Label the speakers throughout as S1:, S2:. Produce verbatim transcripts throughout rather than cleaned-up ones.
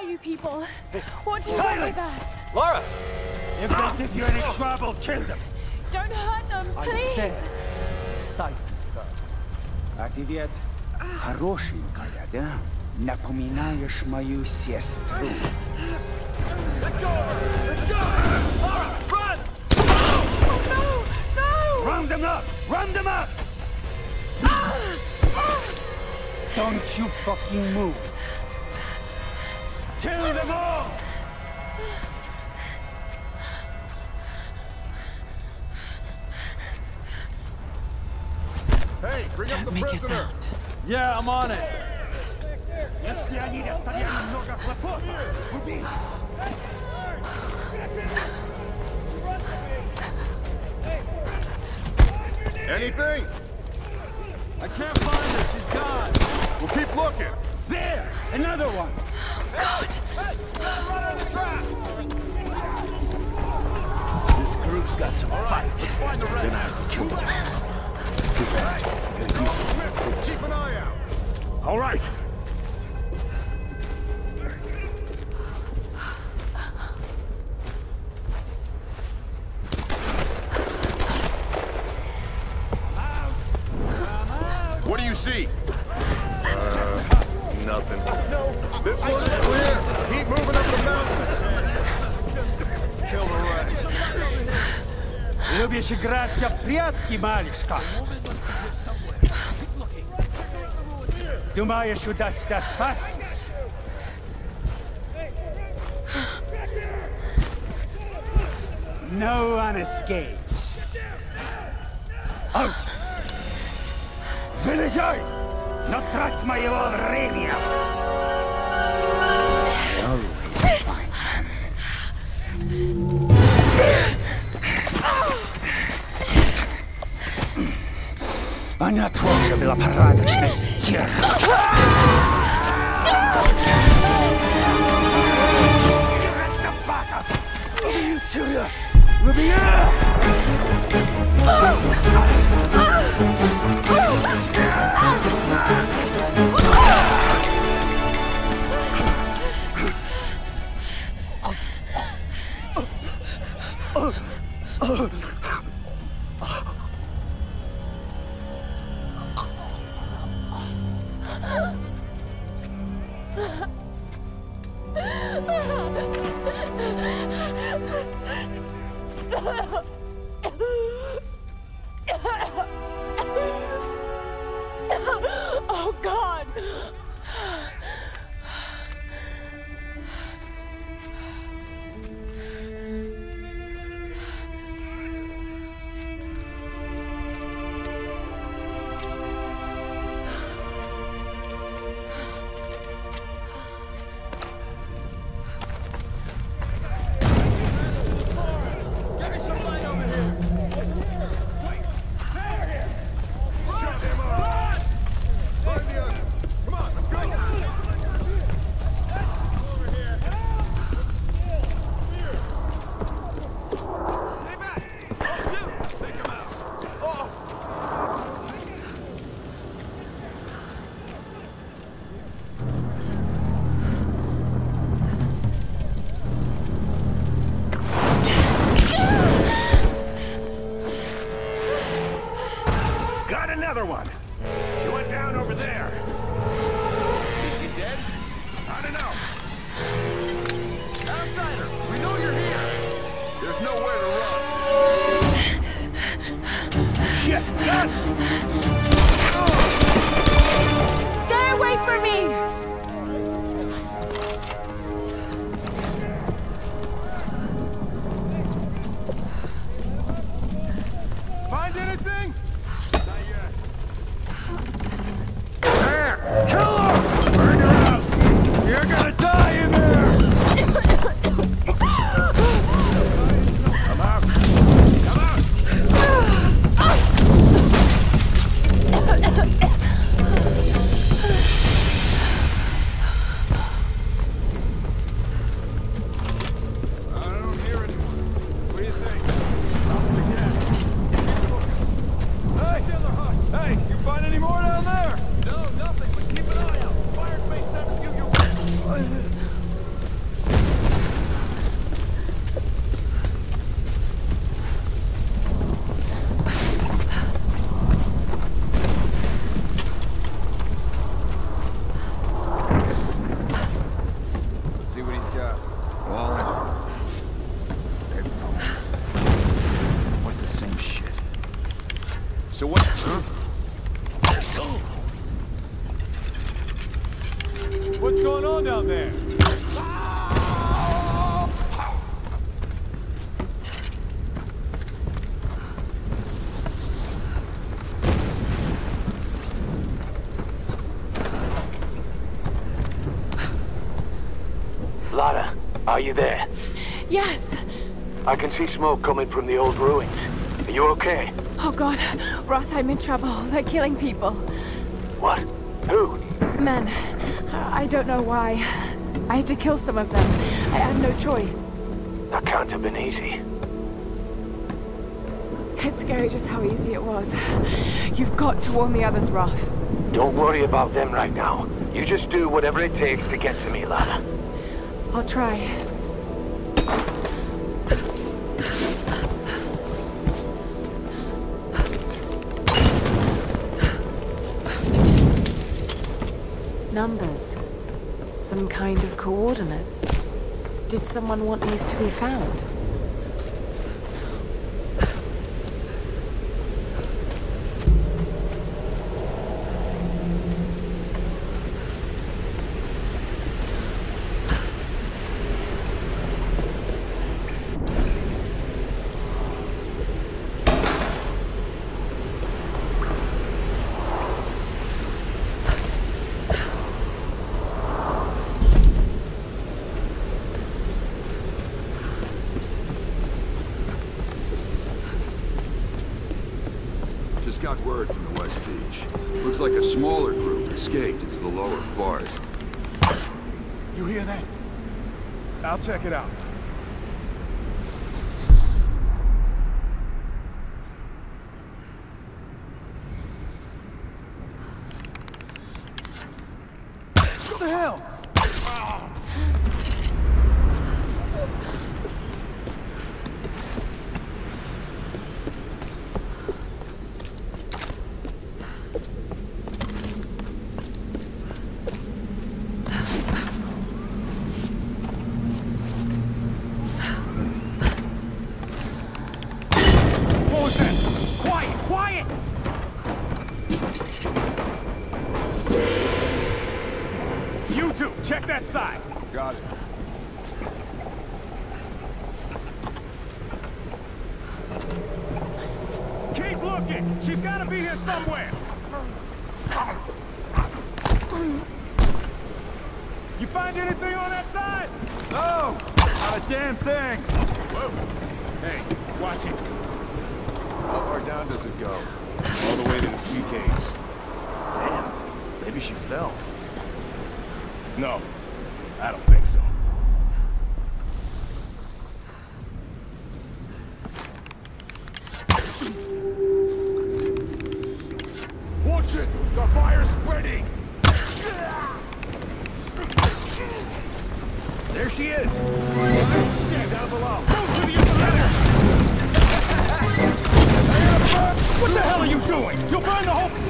S1: are you people? What do you want with us?
S2: Lara!
S3: If they give you any trouble, kill them.
S1: Don't hurt them, please.
S3: I said, silence, girl. А ты ведь хорошенькая, да? Напоминаешь мою сестру.
S2: Let go of her! Let go of her! Lara, run!
S1: Oh, no! No!
S3: Round them up! Round them up! Don't you fucking move! Kill them all!
S2: Hey, bring up the prisoner!
S4: Yeah, I'm on it.
S3: Если они доставили много хлопот, убей!
S2: Anything?
S4: I can't find her. She's gone.
S2: We'll keep looking.
S3: There! Another one!
S1: God!
S2: Hey! Run out of the trap!
S3: This group's got some fight.
S4: Find the
S3: We're
S4: red.
S3: gonna have to kill them. Too bad. Gotta do something.
S2: Keep an eye out.
S3: All right.
S2: What do you see? Uh, nothing. No. This one's clear. Keep moving up the mountain. Kill the rest.
S3: Любишь играться в прятки, малышка? Думаешь, удастся спастись? No one escapes. Out! Вылезай! Но трать моего времени! Always find them. Она тоже была порядочной стервой. Собака! Сюда! В меня!
S1: Oh, God!
S3: Got another one! She went down over there.
S2: Is she dead?
S3: I don't know.
S2: Outsider, we know you're here. There's nowhere to run.
S3: Shit! Gun!
S1: Stay away from me!
S2: Find anything?
S3: There! Kill her! Burn her out! You're gonna die in there! Come out! Come out! down there!
S5: Lara, are you there?
S1: Yes.
S5: I can see smoke coming from the old ruins. Are you okay?
S1: Oh God, Roth, I'm in trouble. They're killing people.
S5: What? Who?
S1: Men. I don't know why. I had to kill some of them. I had no choice.
S5: That can't have been easy.
S1: It's scary just how easy it was. You've got to warn the others, Roth.
S5: Don't worry about them right now. You just do whatever it takes to get to me, Lara.
S1: I'll try. Numbers. Some kind of coordinates. Did someone want these to be found?
S3: Just got word from the West Beach. Looks like a smaller group escaped into the lower forest.
S2: You hear that? I'll check it out. What the hell? What was that? Quiet! Quiet! You two, check that side.
S3: Got it.
S2: Keep looking! She's gotta be here somewhere! You find anything on that side?
S3: No! Not a damn thing!
S2: Whoa! Hey, watch it. How far down does it go? All the way to the sea caves. Damn, maybe she fell. No, I don't think so. Watch it! The fire's spreading! There she is! Yeah, down below. Go to the other. What the hell are you doing? You'll burn the whole...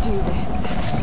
S1: do this.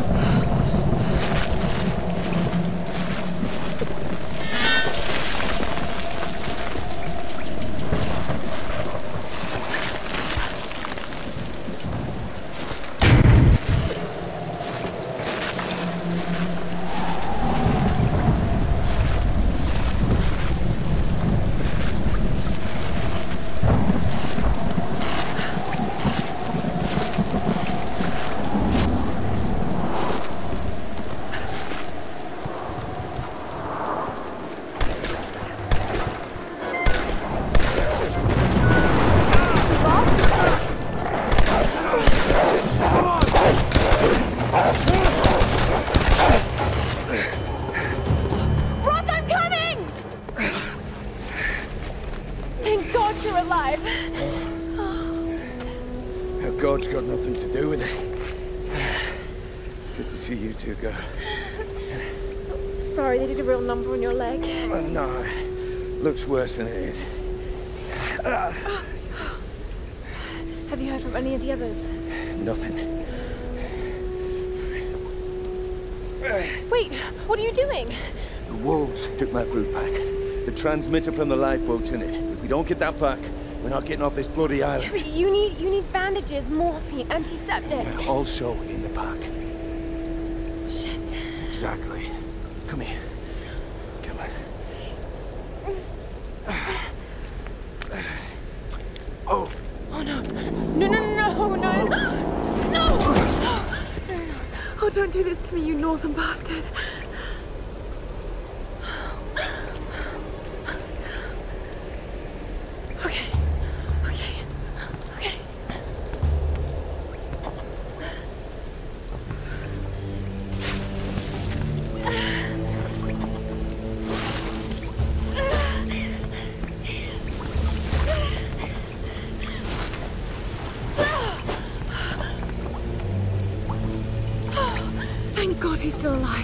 S6: God's got nothing to do with it. It's good to see you two go.
S7: Sorry, they did a real number on your leg.
S6: Uh, no, looks worse than it is. Uh.
S7: Have you heard from any of the others?
S6: Nothing.
S7: Wait, what are you doing?
S6: The wolves took my food pack. The transmitter from the lifeboat's in it. If we don't get that back, we're not getting off this bloody island.
S7: But you need you need bandages, morphine, antiseptic.
S6: We're also in the pack.
S7: Shit.
S6: Exactly. Come here. Come on. Oh.
S7: Oh no. No, no, no, no, no. No! No, no. Oh, don't do this to me, you northern bastard. Thank God he's still alive.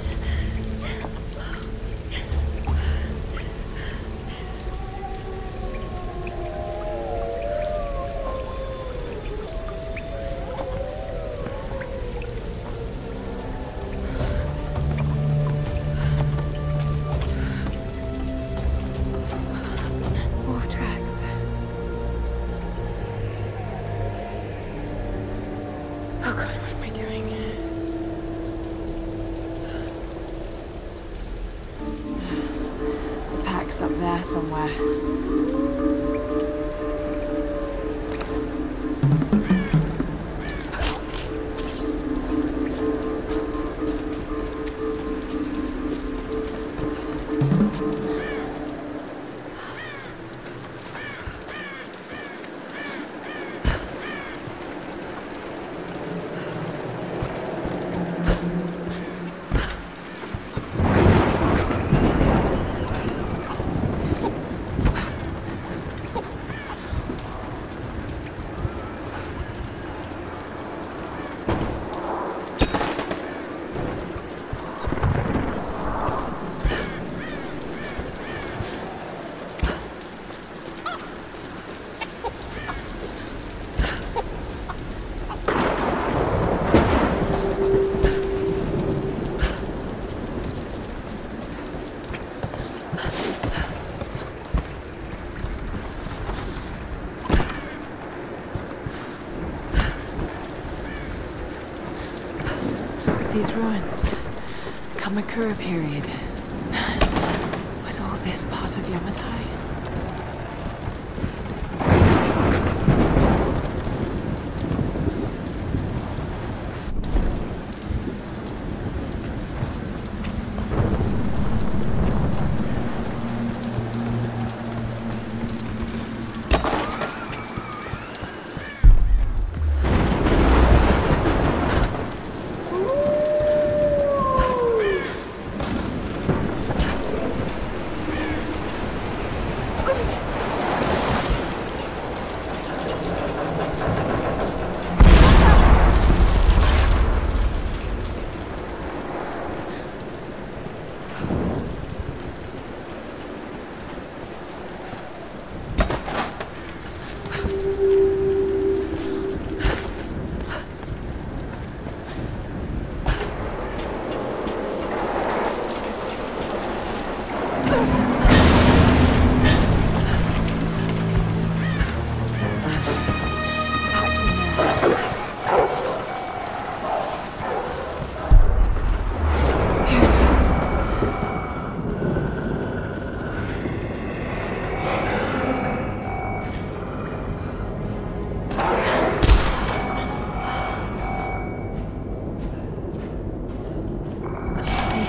S7: Wolf tracks. Oh God, what am I doing?
S1: Pack's up there somewhere. These ruins. Kamakura period. Was all this part of Yamatai?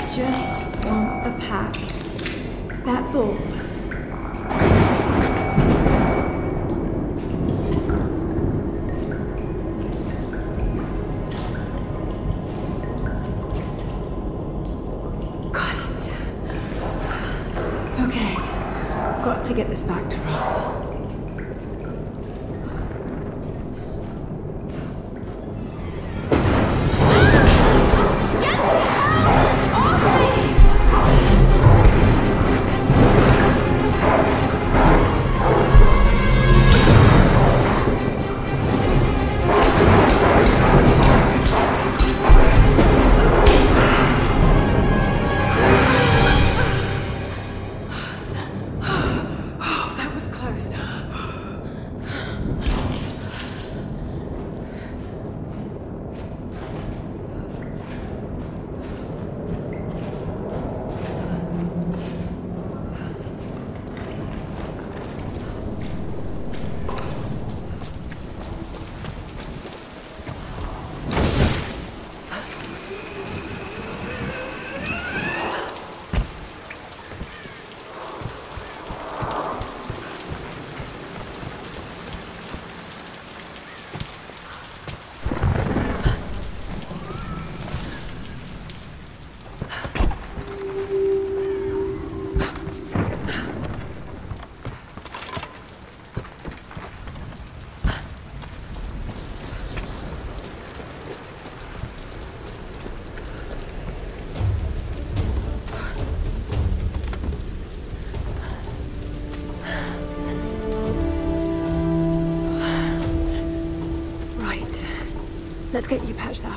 S7: just want the pack. That's all. Got it. Okay. Got to get this back to Roth. Let's get you patched up.